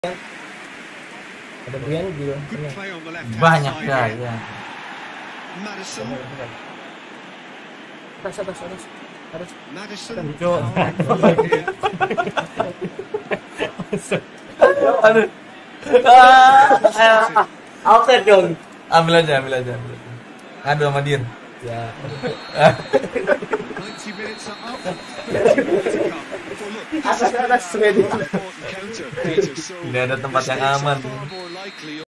Ada Brian juga. Banyak ya. Atas. Aduh. Oke dong. Ambil aja. Ngadu sama Dir. Ya. Atas ready. Ini ada tempat yang aman.